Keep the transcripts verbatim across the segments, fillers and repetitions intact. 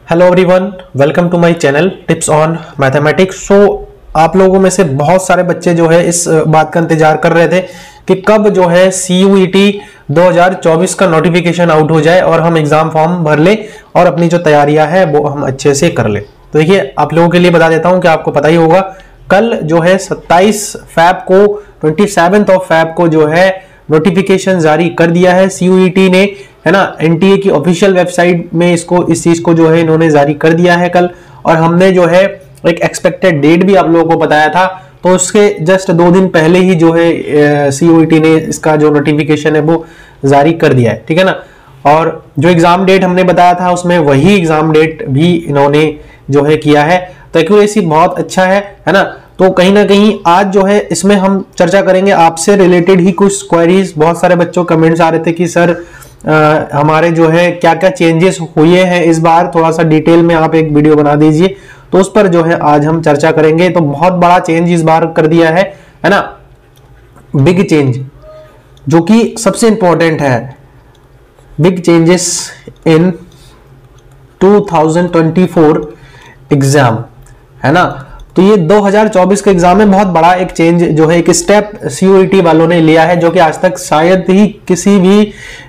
Hello everyone, welcome to my channel tips on mathematics. So आप लोगों में से बहुत सारे बच्चे जो है इस बात का इंतजार कर रहे थे कि कब जो है सी यू ई टी दो हज़ार चौबीस का नोटिफिकेशन आउट हो जाए और हम एग्जाम फॉर्म भर ले और अपनी जो तैयारियां है वो हम अच्छे से कर ले। तो देखिए, आप लोगों के लिए बता देता हूं कि आपको पता ही होगा, कल जो है सत्ताईस फैब को सत्ताईस ऑफ फैब को जो है नोटिफिकेशन जारी कर दिया है सी यू ई टी ने, है ना। एन टी ए की ऑफिशियल वेबसाइट में इसको इस चीज को जो है इन्होंने जारी कर दिया है कल। और हमने जो है एक एक्सपेक्टेड डेट भी आप लोगों को बताया था, तो उसके जस्ट दो दिन पहले ही जो है सी यू ई टी ने इसका जो नोटिफिकेशन है वो जारी कर दिया है, ठीक है ना। और जो एग्जाम डेट हमने बताया था उसमें वही एग्जाम डेट भी इन्होंने जो है किया है, तो एक्यूरेसी बहुत अच्छा है, है ना। तो कहीं ना कहीं आज जो है इसमें हम चर्चा करेंगे आपसे रिलेटेड ही कुछ क्वेरीज। बहुत सारे बच्चों कमेंट्स आ रहे थे कि सर आ, हमारे जो है क्या क्या चेंजेस हुए हैं इस बार, थोड़ा सा डिटेल में आप एक वीडियो बना दीजिए। तो उस पर जो है आज हम चर्चा करेंगे। तो बहुत बड़ा चेंज इस बार कर दिया है है ना, बिग चेंज, जो कि सबसे इंपॉर्टेंट है। बिग चेंजेस इन दो हज़ार चौबीस एग्जाम, है ना। तो ये दो हज़ार चौबीस के एग्जाम में बहुत बड़ा एक चेंज जो है, एक step C U E T वालों ने लिया है, जो कि आज तक शायद ही किसी भी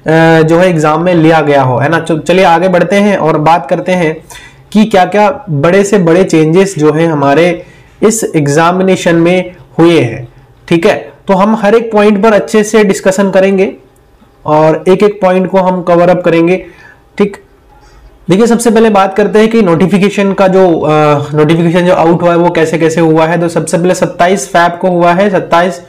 जो है एग्जाम में लिया गया हो, है ना। चलिए आगे बढ़ते हैं और बात करते हैं कि क्या क्या बड़े से बड़े चेंजेस जो है हमारे इस एग्जामिनेशन में हुए हैं, ठीक है। तो हम हर एक पॉइंट पर अच्छे से डिस्कशन करेंगे और एक एक पॉइंट को हम कवर अप करेंगे, ठीक। देखिए, सबसे पहले बात करते हैं कि नोटिफिकेशन का जो नोटिफिकेशन जो आउट हुआ है वो कैसे कैसे हुआ है। तो सबसे पहले सत्ताईस फैब को हुआ है। सत्ताईस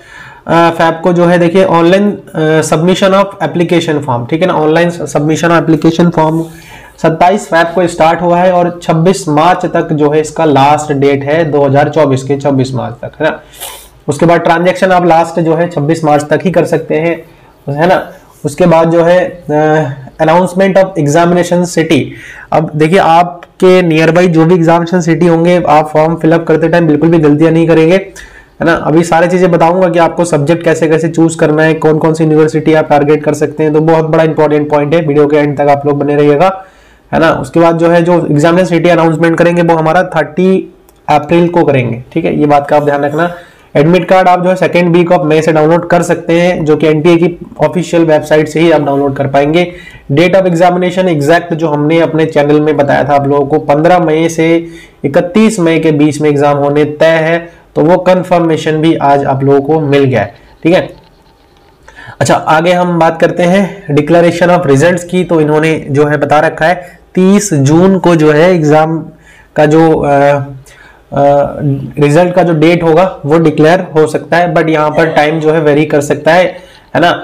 फैब को जो है देखिए online submission of application form, ठीक है ना। Online submission of application form सत्ताईस फैब को स्टार्ट हुआ है और छब्बीस मार्च तक जो है इसका लास्ट डेट है, दो हज़ार चौबीस के छब्बीस मार्च तक, है ना। उसके बाद ट्रांजेक्शन आप लास्ट जो है छब्बीस मार्च तक ही कर सकते हैं, है ना। उसके बाद जो है अनाउंसमेंट ऑफ एग्जामिनेशन सिटी। अब देखिए, आपके नियर बाई जो भी एग्जामिनेशन सिटी होंगे, आप फॉर्म फिलअप करते टाइम बिल्कुल भी गलतियां नहीं करेंगे, है ना। अभी सारी चीजें बताऊंगा कि आपको सब्जेक्ट कैसे कैसे चूज करना है, कौन कौन सी यूनिवर्सिटी आप टारगेट कर सकते हैं। तो बहुत बड़ा इंपॉर्टेंट पॉइंट है, वीडियो के एंड तक आप लोग बने रहिएगा, है ना। उसके बाद जो है जो एग्जामिनेशन सिटी अनाउंसमेंट करेंगे वो हमारा थर्टी अप्रैल को करेंगे, ठीक है। ये बात का आप ध्यान रखना। एडमिट कार्ड आप जो है सेकेंड वीक ऑफ मई से डाउनलोड कर सकते हैं, जो कि एन टी ए की ऑफिशियल वेबसाइट से ही आप डाउनलोड कर पाएंगे। डेट ऑफ एग्जामिनेशन एग्जैक्ट जो हमने अपने चैनल में बताया था आप लोगों को, पंद्रह मई से इकतीस मई के बीच में एग्जाम होने तय है, तो वो कंफर्मेशन भी आज आप लोगों को मिल गया है, ठीक है। अच्छा, आगे हम बात करते हैं डिक्लेरेशन ऑफ रिजल्ट्स की। तो इन्होंने जो है बता रखा है तीस जून को जो है एग्जाम का जो आ, रिजल्ट uh, का जो डेट होगा वो डिक्लेयर हो सकता है, बट यहाँ पर टाइम जो है वेरी कर सकता है, है ना।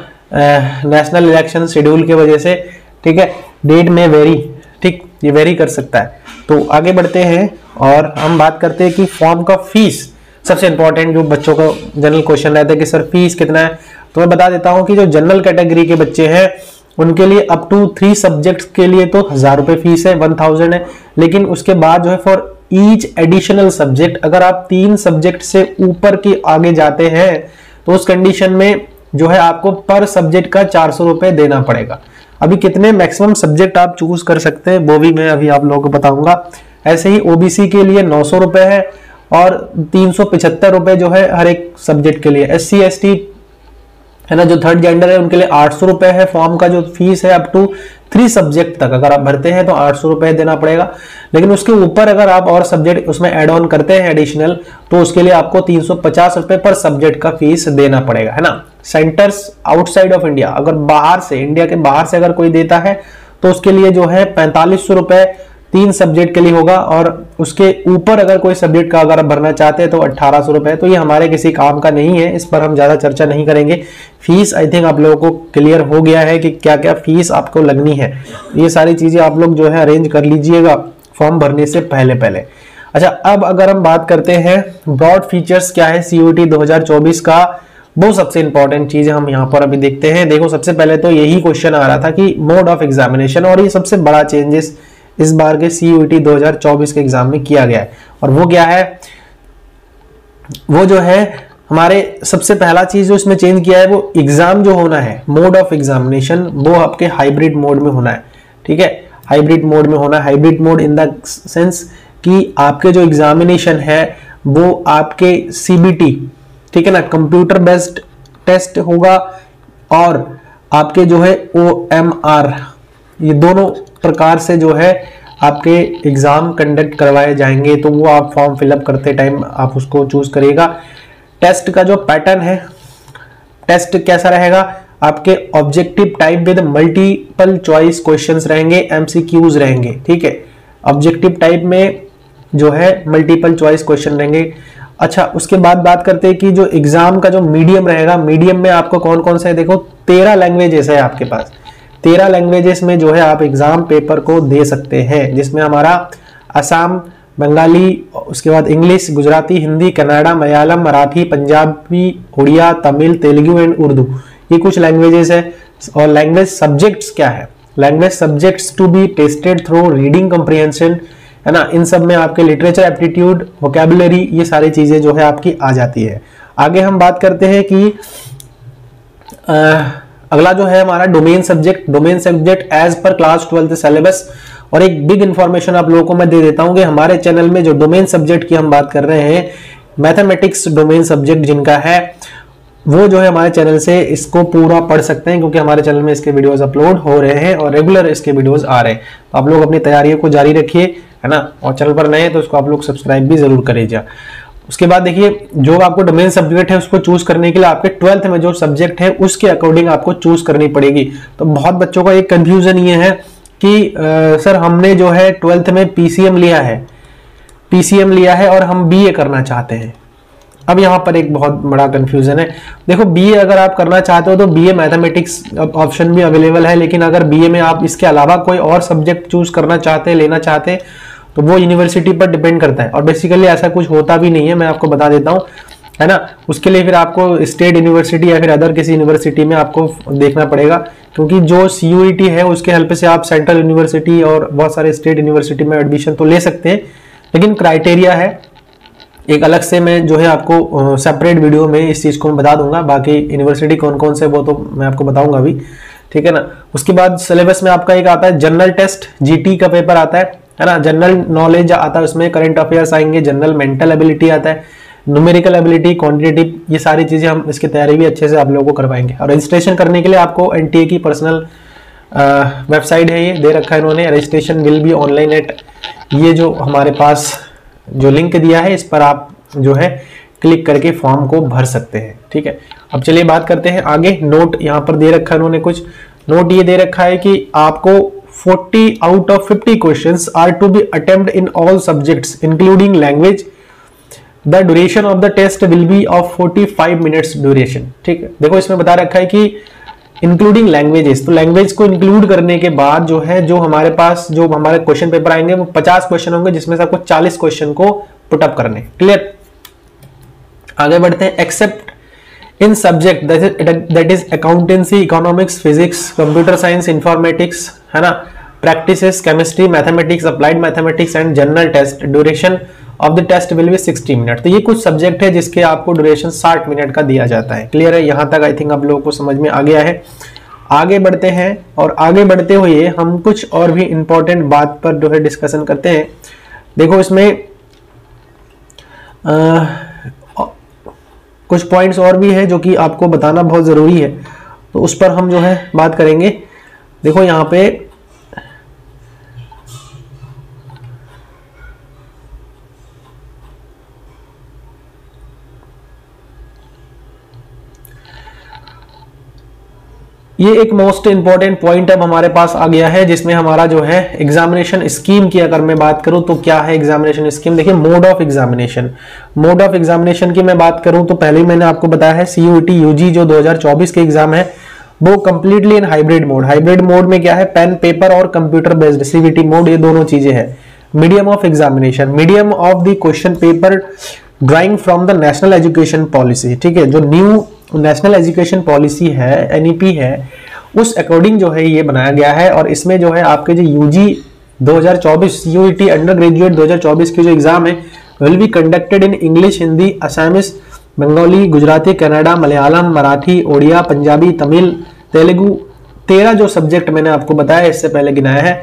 नेशनल इलेक्शन शेड्यूल के वजह से, ठीक है, डेट में वेरी, ठीक, ये वेरी कर सकता है। तो आगे बढ़ते हैं और हम बात करते हैं कि फॉर्म का फीस, सबसे इंपॉर्टेंट जो बच्चों का जनरल क्वेश्चन रहता है कि सर फीस कितना है। तो मैं बता देता हूँ कि जो जनरल कैटेगरी के बच्चे हैं उनके लिए अप टू थ्री सब्जेक्ट्स के लिए तो हजार रुपए फीस है, वन थाउजेंड है। लेकिन उसके बाद जो है फॉर ईच एडिशनल सब्जेक्ट, अगर आप तीन सब्जेक्ट से ऊपर के आगे जाते हैं तो उस कंडीशन में जो है आपको पर सब्जेक्ट का चार सौ रुपए देना पड़ेगा। अभी कितने मैक्सिमम सब्जेक्ट आप चूज कर सकते हैं वो भी मैं अभी आप लोगों को बताऊंगा। ऐसे ही ओबीसी के लिए नौ सौ रुपए है और तीन सौ पिछहत्तर रुपए जो है हर एक सब्जेक्ट के लिए। एस सी एस टी, है ना, जो थर्ड जेंडर है उनके लिए आठ सौ रुपए है। फॉर्म का जो फीस है अप टू थ्री सब्जेक्ट तक अगर आप भरते हैं तो आठ सौ रुपए देना पड़ेगा। लेकिन उसके ऊपर अगर आप और सब्जेक्ट उसमें ऐड ऑन करते हैं एडिशनल, तो उसके लिए आपको तीन सौ पचास रुपए पर सब्जेक्ट का फीस देना पड़ेगा, है ना। सेंटर्स आउटसाइड ऑफ इंडिया, अगर बाहर से, इंडिया के बाहर से अगर कोई देता है तो उसके लिए जो है पैंतालीस सौ रुपए तीन सब्जेक्ट के लिए होगा, और उसके ऊपर अगर कोई सब्जेक्ट का अगर आप भरना चाहते हैं तो अट्ठारह सौ रुपए। तो ये हमारे किसी काम का नहीं है, इस पर हम ज्यादा चर्चा नहीं करेंगे। फीस आई थिंक आप लोगों को क्लियर हो गया है कि क्या क्या फीस आपको लगनी है। ये सारी चीजें आप लोग जो है अरेंज कर लीजिएगा फॉर्म भरने से पहले पहले। अच्छा, अब अगर हम बात करते हैं ब्रॉड फीचर्स क्या है सी यू ई टी दो हज़ार चौबीस का, वो सबसे इंपॉर्टेंट चीज हम यहाँ पर अभी देखते हैं। देखो, सबसे पहले तो यही क्वेश्चन आ रहा था कि मोड ऑफ एग्जामिनेशन, और ये सबसे बड़ा चेंजेस इस बार के सी यू ई टी दो हज़ार चौबीस के एग्जाम में किया गया है। और वो क्या है, वो जो है हमारे सबसे पहला चीज जो इसमें चेंज किया है वो एग्जाम जो होना है, मोड ऑफ एग्जामिनेशन, वो आपके हाइब्रिड मोड में होना है, ठीक है। हाइब्रिड मोड में होना। Hybrid mode in the sense कि आपके जो एग्जामिनेशन है वो आपके सीबीटी, ठीक है ना, कंप्यूटर बेस्ड टेस्ट होगा, और आपके जो है ओएमआर, ये दोनों प्रकार से जो है आपके एग्जाम कंडक्ट करवाए जाएंगे। तो वो आप फॉर्म फिलअप करते टाइम आप उसको चूज करिएगा। टेस्ट का जो पैटर्न है, टेस्ट कैसा रहेगा, आपके objective type with multiple choice questions रहेंगे, एमसीक्यूज रहेंगे, ठीक है। ऑब्जेक्टिव टाइप में जो है मल्टीपल चॉइस क्वेश्चन रहेंगे। अच्छा, उसके बाद बात करते हैं कि जो एग्जाम का जो मीडियम रहेगा, मीडियम में आपको कौन कौन सा है, देखो तेरह लैंग्वेजेस है आपके पास। तेरह लैंग्वेजेस में जो है आप एग्जाम पेपर को दे सकते हैं, जिसमें हमारा असम, बंगाली, उसके बाद इंग्लिश, गुजराती, हिंदी, कन्नड़ा, मलयालम, मराठी, पंजाबी, उड़िया, तमिल, तेलुगु एंड उर्दू, ये कुछ लैंग्वेजेस है। और लैंग्वेज सब्जेक्ट्स क्या है, language subjects to be tested through reading comprehension, है ना। इन सब में आपके लिटरेचर एप्टीट्यूड, वोकैबुलरी, ये सारी चीजें जो है आपकी आ जाती है। आगे हम बात करते हैं कि आ, अगला जो है हमारा domain subject. Domain subject as per class twelfth syllabus. और एक बिग इंफॉर्मेशन आप लोगों को मैं दे देता हूं कि हमारे चैनल में जो डोमेन सब्जेक्ट की हम बात कर रहे हैं, मैथमेटिक्स डोमेन सब्जेक्ट जिनका है, वो जो है हमारे चैनल से इसको पूरा पढ़ सकते हैं, क्योंकि हमारे चैनल में इसके वीडियोस अपलोड हो रहे हैं और रेगुलर इसके वीडियोस आ रहे हैं। तो आप लोग अपनी तैयारियों को जारी रखिए, है ना। और चैनल पर नए हैं तो उसको आप लोग सब्सक्राइब भी जरूर करिएगा। उसके बाद देखिए, जो आपको डोमेन सब्जेक्ट है उसको चूज करने के लिए आपके ट्वेल्थ में जो सब्जेक्ट है उसके अकॉर्डिंग आपको चूज करनी पड़ेगी। तो बहुत बच्चों का एक कंफ्यूजन ये है कि आ, सर हमने जो है ट्वेल्थ में पीसीएम लिया है, पीसीएम लिया है और हम बीए करना चाहते हैं। अब यहाँ पर एक बहुत बड़ा कंफ्यूजन है। देखो, बीए अगर आप करना चाहते हो तो बीए मैथमेटिक्स ऑप्शन भी अवेलेबल है, लेकिन अगर बीए में आप इसके अलावा कोई और सब्जेक्ट चूज करना चाहते हैं, लेना चाहते हैं, तो वो यूनिवर्सिटी पर डिपेंड करता है। और बेसिकली ऐसा कुछ होता भी नहीं है, मैं आपको बता देता हूँ, है ना। उसके लिए फिर आपको स्टेट यूनिवर्सिटी या फिर अदर किसी यूनिवर्सिटी में आपको देखना पड़ेगा, क्योंकि जो सीयूईटी है उसके हेल्प से आप सेंट्रल यूनिवर्सिटी और बहुत सारे स्टेट यूनिवर्सिटी में एडमिशन तो ले सकते हैं, लेकिन क्राइटेरिया है एक अलग से। मैं जो है आपको सेपरेट वीडियो में इस चीज को मैं बता दूंगा, बाकी यूनिवर्सिटी कौन कौन से वो तो मैं आपको बताऊंगा अभी, ठीक है ना। उसके बाद सिलेबस में आपका एक आता है जनरल टेस्ट, जीटी का पेपर आता है है ना। जनरल नॉलेज आता है, उसमें करंट अफेयर्स आएंगे, जनरल मेंटल एबिलिटी आता है, न्यूमेरिकल एबिलिटी, क्वांटिटेटिव, ये सारी चीजें हम इसकी तैयारी भी अच्छे से आप लोगों को करवाएंगे। और रजिस्ट्रेशन करने के लिए आपको एनटीए की पर्सनल वेबसाइट है, ये दे रखा है इन्होंने, registration will be online at, ये जो हमारे पास जो लिंक दिया है इस पर आप जो है क्लिक करके फॉर्म को भर सकते हैं, ठीक है। अब चलिए बात करते हैं आगे। नोट यहाँ पर दे रखा है इन्होंने, कुछ नोट ये दे रखा है कि आपको forty out of fifty questions are to be attempt in all subjects including language. The duration of the test will be of forty five minutes duration, ठीक है। देखो, इसमें बता रखा है कि इंक्लूडिंग लैंग्वेजेस, तो लैंग्वेज को इंक्लूड करने के बाद जो है जो हमारे पास जो हमारे क्वेश्चन पेपर आएंगे वो पचास क्वेश्चन होंगे, जिसमें से आपको चालीस क्वेश्चन को पुटअप करने। क्लियर। आगे बढ़ते हैं। Except in subject that is accountancy, economics, physics, computer science, informatics, है ना, practices, chemistry, mathematics, applied mathematics and general test. Duration of the test will be sixty minute. तो ये कुछ सब्जेक्ट है जिसके आपको ड्यूरेशन साठ मिनट का दिया जाता है। क्लियर है, यहां तक आई थिंक आप लोगों को समझ में आ गया है। आगे बढ़ते हैं, और आगे बढ़ते हुए हम कुछ और भी इंपॉर्टेंट बात पर जो है डिस्कशन करते हैं। देखो, इसमें आ, कुछ पॉइंट्स और भी है जो कि आपको बताना बहुत जरूरी है, तो उस पर हम जो है बात करेंगे। देखो, यहाँ पे ये एक मोस्ट इंपॉर्टेंट पॉइंट अब हमारे पास आ गया है, जिसमें हमारा जो है एग्जामिनेशन स्कीम की अगर मैं बात करूं तो क्या है एग्जामिनेशन स्कीम। देखिए, mode of examination, mode of examination की मैं बात करूं तो पहले ही मैंने आपको बताया है सीयूईटी यूजी जो दो हज़ार चौबीस के एग्जाम है वो completely in hybrid mode. Hybrid mode में क्या है, पेन पेपर और कंप्यूटर बेस्ड सीवीटी मोड, ये दोनों चीजें हैं। Medium of examination, medium of the question paper drawing from the national education policy, ठीक है। जो न्यू नेशनल एजुकेशन पॉलिसी है, एनईपी है, उस अकॉर्डिंग जो है ये बनाया गया है। और इसमें जो है आपके जो यूजी दो हज़ार चौबीस सीयूईटी अंडर ग्रेजुएट दो हज़ार चौबीस की जो एग्जाम है will be conducted in English, Hindi, Assamese, Bengali, Gujarati, Kannada, Malayalam, Marathi, Odia, Punjabi, Tamil, Telugu. तेरह जो सब्जेक्ट मैंने आपको बताया इससे पहले गिनाया है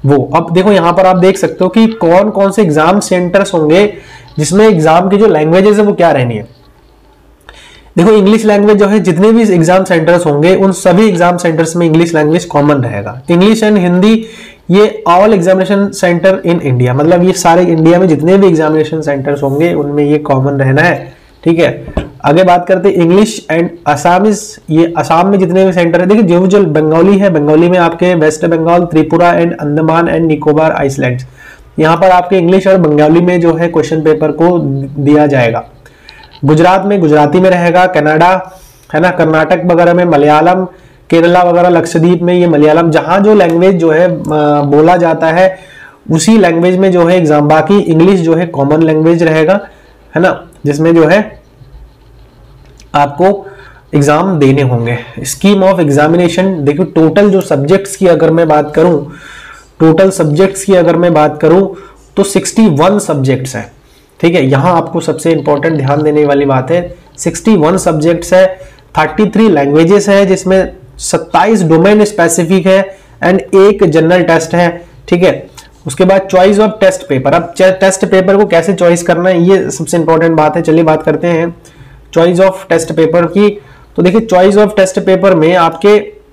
वो। अब देखो यहाँ पर आप देख सकते हो कि कौन कौन से एग्जाम सेंटर्स होंगे जिसमें एग्जाम की जो लैंग्वेजेस है वो क्या रहनी है। देखो इंग्लिश लैंग्वेज जो है, जितने भी एग्जाम सेंटर्स होंगे उन सभी एग्जाम सेंटर्स में इंग्लिश लैंग्वेज कॉमन रहेगा। इंग्लिश एंड हिंदी ये all examination centre in India, मतलब ये सारे इंडिया में जितने भी एग्जामिनेशन सेंटर्स होंगे उनमें ये कॉमन रहना है, ठीक है। आगे बात करते हैं इंग्लिश एंड असमीज, ये असम में जितने भी सेंटर है, देखिए जो जो बंगाली है, बंगाली में आपके West Bengal, Tripura and Andaman and Nicobar islands, यहाँ पर आपके इंग्लिश और बंगाली में जो है क्वेश्चन पेपर को दिया जाएगा। गुजरात में गुजराती में रहेगा, कनाडा है ना, कर्नाटक वगैरह में मलयालम, केरला वगैरह लक्षद्वीप में ये मलयालम, जहां जो लैंग्वेज जो है बोला जाता है उसी लैंग्वेज में जो है एग्जाम। बाकी इंग्लिश जो है कॉमन लैंग्वेज रहेगा, है ना, जिसमें जो है आपको एग्जाम देने होंगे। स्कीम ऑफ एग्जामिनेशन, देखो टोटल जो सब्जेक्ट्स की अगर मैं बात करूं, टोटल सब्जेक्ट्स की अगर मैं बात करूं तो इकसठ सब्जेक्ट्स हैं, ठीक है। यहां आपको सबसे इंपॉर्टेंट ध्यान देने वाली बात है, इकसठ सब्जेक्ट्स है, तैंतीस लैंग्वेजेस है, जिसमें सत्ताईस डोमेन स्पेसिफिक है एंड एक जनरल टेस्ट है, ठीक है। उसके बाद चॉइस ऑफ टेस्ट पेपर, अब टेस्ट पेपर को कैसे चॉइस करना है ये सबसे इंपॉर्टेंट बात है। चलिए बात करते हैं चॉइस ऑफ टेस्ट पेपर की। तो देखिए चॉइस ऑफ टेस्ट पेपर में आपके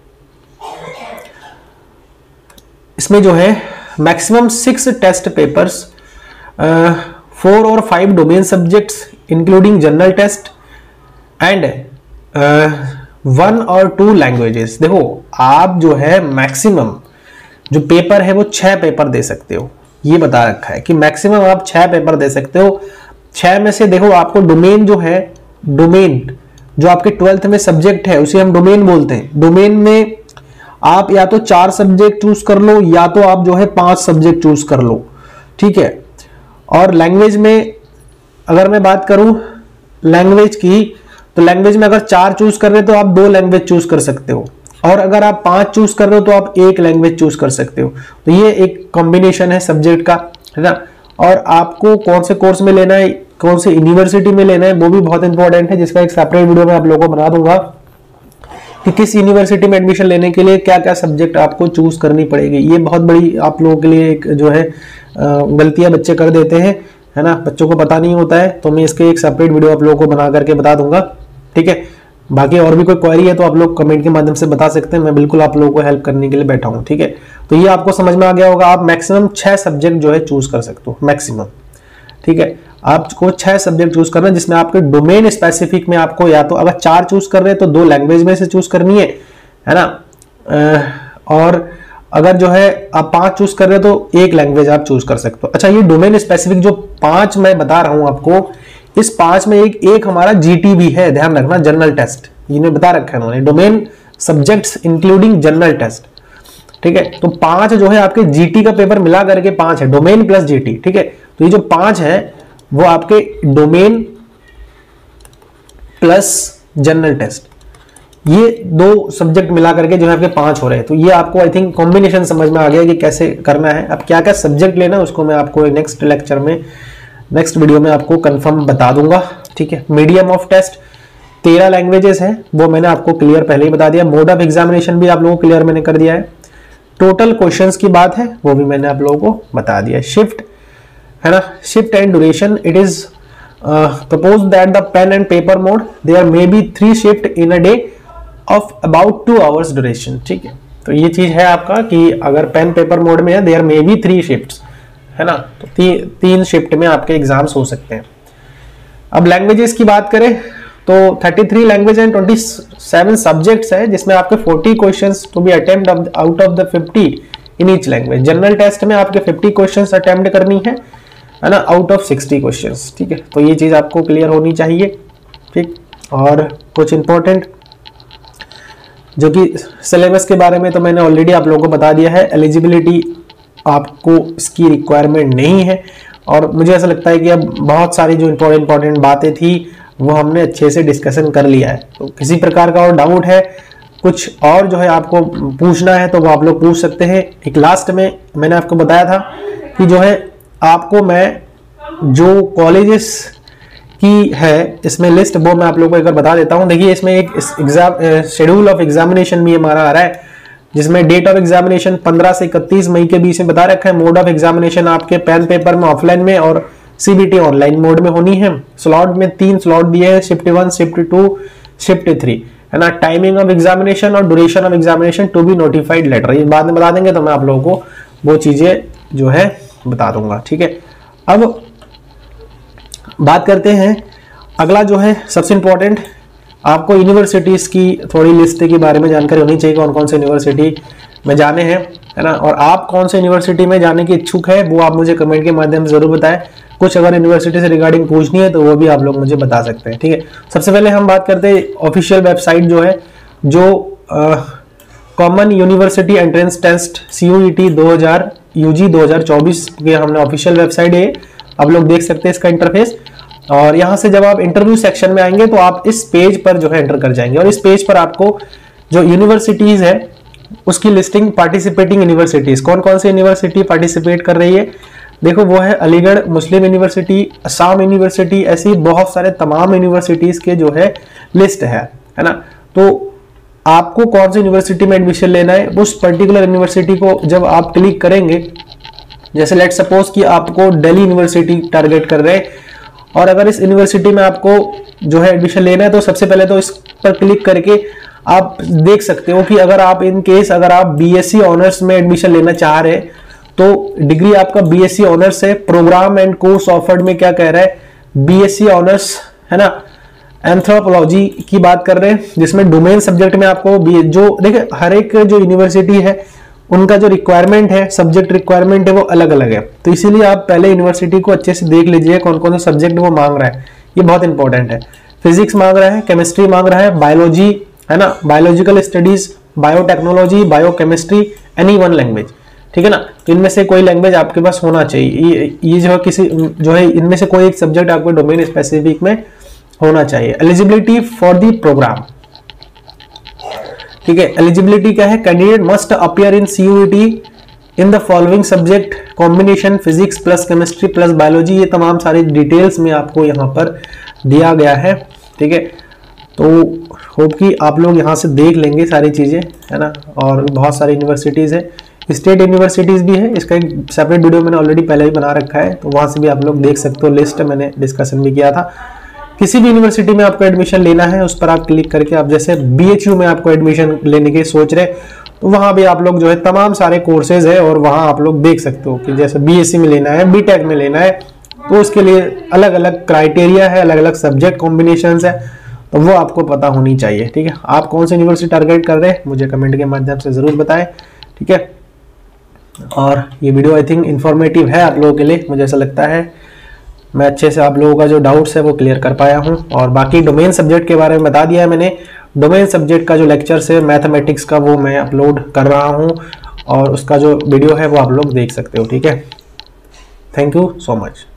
इसमें जो है maximum six test papers, four और five domain subjects including general test and one और टू लैंग्वेजेस। देखो आप जो है मैक्सिमम जो पेपर है वो छह पेपर दे सकते हो, ये बता रखा है कि मैक्सिमम आप छह पेपर दे सकते हो। छह में से देखो आपको डोमेन जो है, डोमेन जो आपके ट्वेल्थ में सब्जेक्ट है उसे हम डोमेन बोलते हैं। डोमेन में आप या तो चार सब्जेक्ट चूज कर लो या तो आप जो है पांच सब्जेक्ट चूज कर लो, ठीक है। और लैंग्वेज में अगर मैं बात करूं लैंग्वेज की, तो लैंग्वेज में अगर चार चूज कर रहे हो तो आप दो लैंग्वेज चूज कर सकते हो, और अगर आप पांच चूज कर रहे हो तो आप एक लैंग्वेज चूज कर सकते हो। तो ये एक कॉम्बिनेशन है सब्जेक्ट का, है ना। और आपको कौन से कोर्स में लेना है, कौन से यूनिवर्सिटी में लेना है वो भी बहुत इंपॉर्टेंट है, जिसका एक सेपरेट वीडियो मैं आप लोगों को बना दूंगा कि किस यूनिवर्सिटी में एडमिशन लेने के लिए क्या क्या सब्जेक्ट आपको चूज करनी पड़ेगी। ये बहुत बड़ी आप लोगों के लिए एक जो है गलतियां बच्चे कर देते हैं, है ना, बच्चों को पता नहीं होता है। तो मैं इसके एक सेपरेट वीडियो आप लोगों को बना करके बता दूंगा, ठीक है। बाकी और भी कोई क्वेरी है तो आप लोग कमेंट के माध्यम से बता सकते हैं, मैं बिल्कुल आप लोगों को हेल्प करने के लिए बैठा हूं, ठीक है। तो ये आपको समझ में आ गया होगा, आप मैक्सिमम छह सब्जेक्ट जो है चूज कर सकते हो मैक्सिमम, ठीक है। आपको छह सब्जेक्ट चूज करना जिसमें आपके डोमेन स्पेसिफिक में आपको या तो अगर चार चूज कर रहे हैं तो दो लैंग्वेज में से चूज करनी है, है ना। और अगर जो है आप पांच चूज कर रहे हो तो एक लैंग्वेज आप चूज कर सकते हो। अच्छा, ये डोमेन स्पेसिफिक जो पांच मैं बता रहा हूं आपको, इस पांच में एक एक हमारा जीटी भी है, ध्यान रखना, जनरल टेस्ट, इन्हें बता रखा है उन्होंने, domain subjects including general test, ठीक है। तो पांच जो है आपके जीटी का पेपर मिला करके पांच है, डोमेन प्लस जीटी, ठीक है। तो ये जो पांच है वो आपके डोमेन प्लस जनरल टेस्ट, ये दो सब्जेक्ट मिला करके जो है आपके पांच हो रहे हैं। तो ये आपको आई थिंक कॉम्बिनेशन समझ में आ गया कि कैसे करना है। अब क्या क्या सब्जेक्ट लेना है उसको मैं आपको नेक्स्ट लेक्चर में, नेक्स्ट वीडियो में आपको कंफर्म बता दूंगा, ठीक है। मीडियम ऑफ टेस्ट तेरह लैंग्वेजेस है, वो मैंने आपको क्लियर पहले ही बता दिया। मोड ऑफ एग्जामिनेशन भी आप लोगों को क्लियर मैंने कर दिया है। टोटल क्वेश्चंस की बात है वो भी मैंने आप लोगों को बता दिया। शिफ्ट है ना, shift and duration, it is suppose that the pen and paper mode there may be three shift in a day of about two hours duration, ठीक है। तो ये चीज है आपका कि अगर पेन पेपर मोड में है there may be three shifts, है ना, तो ती, तीन शिफ्ट में आपके एग्जाम्स हो सकते हैं। अब लैंग्वेजेस की बात करें तो तैंतीस लैंग्वेज एंड सत्ताईस सब्जेक्ट्स है, जिसमें आपके चालीस questions to be attempt out of the पचास in each language. General test में आपके पचास क्वेश्चंस अटेम्प्ट करनी है, है ना, आउट ऑफ साठ क्वेश्चंस, ठीक है। तो ये चीज आपको क्लियर होनी चाहिए, ठीक। और कुछ इंपॉर्टेंट जो कि सिलेबस के बारे में तो मैंने ऑलरेडी आप लोगों को बता दिया है। एलिजिबिलिटी आपको इसकी रिक्वायरमेंट नहीं है, और मुझे ऐसा लगता है कि अब बहुत सारी जो इंपॉर्टेंट इंपॉर्टेंट बातें थी वो हमने अच्छे से डिस्कशन कर लिया है। तो किसी प्रकार का और डाउट है, कुछ और जो है आपको पूछना है तो वो आप लोग पूछ सकते हैं। एक लास्ट में मैंने आपको बताया था कि जो है आपको मैं जो कॉलेजेस की है इसमें लिस्ट वो मैं आप लोगों को एक बार बता देता हूं। देखिए इसमें एक एग्जाम शेड्यूल ऑफ एग्जामिनेशन भी हमारा आ रहा है, जिसमें डेट ऑफ एग्जामिनेशन पंद्रह से इकतीस मई के बीच में बता रखा है। मोड ऑफ एग्जामिनेशन आपके पेन पेपर में ऑफलाइन में और सीबीटी ऑनलाइन मोड में होनी है। स्लॉट में तीन स्लॉट दिए हैं, shift one, shift two, shift three, है ना। टाइमिंग ऑफ एग्जामिनेशन और duration of examination to be notified later, ये बाद में बता देंगे, तो मैं आप लोगों को वो चीजें जो है बता दूंगा, ठीक है। अब बात करते हैं अगला जो है सबसे इंपॉर्टेंट, आपको यूनिवर्सिटीज की थोड़ी लिस्ट के बारे में जानकारी होनी चाहिए, कौन कौन से यूनिवर्सिटी में जाने हैं, है ना। और आप कौन से यूनिवर्सिटी में जाने की इच्छुक है वो आप मुझे कमेंट के माध्यम से जरूर बताएं। कुछ अगर यूनिवर्सिटी से रिगार्डिंग पूछनी है तो वो भी आप लोग मुझे बता सकते हैं, ठीक है। सबसे पहले हम बात करते हैं ऑफिशियल वेबसाइट जो है, जो common university entrance test CUET दो हज़ार यूजी दो हज़ार चौबीस के हमने ऑफिशियल वेबसाइट है, आप लोग देख सकते हैं इसका इंटरफेस। और यहाँ से जब आप इंटरव्यू सेक्शन में आएंगे तो आप इस पेज पर जो है एंटर कर जाएंगे, और इस पेज पर आपको जो यूनिवर्सिटीज है उसकी लिस्टिंग, पार्टिसिपेटिंग यूनिवर्सिटीज, कौन कौन सी यूनिवर्सिटी पार्टिसिपेट कर रही है, देखो वो है Aligarh Muslim University, Assam University, ऐसी बहुत सारे तमाम यूनिवर्सिटीज के जो है लिस्ट है, है ना। तो आपको कौन सी यूनिवर्सिटी में एडमिशन लेना है, उस पर्टिकुलर यूनिवर्सिटी को जब आप क्लिक करेंगे, जैसे लेट सपोज कि आपको दिल्ली यूनिवर्सिटी टारगेट कर रहे हैं, और अगर इस यूनिवर्सिटी में आपको जो है एडमिशन लेना है तो सबसे पहले तो इस पर क्लिक करके आप देख सकते हो कि अगर आप इन केस अगर आप बीएससी ऑनर्स में एडमिशन लेना चाह रहे हैं तो डिग्री आपका बीएससी ऑनर्स है। प्रोग्राम एंड कोर्स ऑफर्ड में क्या कह रहा है, बीएससी ऑनर्स, है ना, एंथ्रोपोलॉजी की बात कर रहे हैं, जिसमें डोमेन सब्जेक्ट में आपको जो देखिए हर एक जो यूनिवर्सिटी है उनका जो रिक्वायरमेंट है, सब्जेक्ट रिक्वायरमेंट है वो अलग अलग है। तो इसीलिए आप पहले यूनिवर्सिटी को अच्छे से देख लीजिए कौन कौन से सब्जेक्ट वो मांग रहा है, ये बहुत इंपॉर्टेंट है। फिजिक्स मांग रहा है, केमिस्ट्री मांग रहा है, बायोलॉजी, है ना, biological studies, biotechnology, biochemistry, any one language, ठीक है ना। इनमें से कोई लैंग्वेज आपके पास होना चाहिए, ये, ये जो है किसी जो है इनमें से कोई एक सब्जेक्ट आपको डोमेन स्पेसिफिक में होना चाहिए। एलिजिबिलिटी फॉर द प्रोग्राम, ठीक है। एलिजिबिलिटी क्या है, candidate must appear in CUET in the following subject combination physics plus chemistry plus biology, ये तमाम सारी डिटेल्स में आपको यहाँ पर दिया गया है, ठीक है। तो होप कि आप लोग यहाँ से देख लेंगे सारी चीजें, है ना। और बहुत सारी यूनिवर्सिटीज है, स्टेट यूनिवर्सिटीज भी है, इसका एक सेपरेट वीडियो मैंने ऑलरेडी पहले ही बना रखा है, तो वहां से भी आप लोग देख सकते हो, लिस्ट मैंने डिस्कशन भी किया था। किसी भी यूनिवर्सिटी में आपको एडमिशन लेना है उस पर आप क्लिक करके, आप जैसे बीएचयू में आपको एडमिशन लेने की सोच रहे तो वहां भी आप लोग जो है तमाम सारे कोर्सेज है और वहां आप लोग देख सकते हो कि जैसे बीएससी में लेना है, बीटेक में लेना है, तो उसके लिए अलग अलग क्राइटेरिया है, अलग अलग सब्जेक्ट कॉम्बिनेशंस है, तो वो आपको पता होनी चाहिए, ठीक है। आप कौन सी यूनिवर्सिटी टारगेट कर रहे हैं मुझे कमेंट के माध्यम से जरूर बताएं, ठीक है। और ये वीडियो आई थिंक इंफॉर्मेटिव है आप लोगों के लिए, मुझे ऐसा लगता है मैं अच्छे से आप लोगों का जो डाउट्स है वो क्लियर कर पाया हूं। और बाकी डोमेन सब्जेक्ट के बारे में बता दिया है मैंने, डोमेन सब्जेक्ट का जो लेक्चर्स है मैथमेटिक्स का वो मैं अपलोड कर रहा हूं, और उसका जो वीडियो है वो आप लोग देख सकते हो, ठीक है। Thank you so much.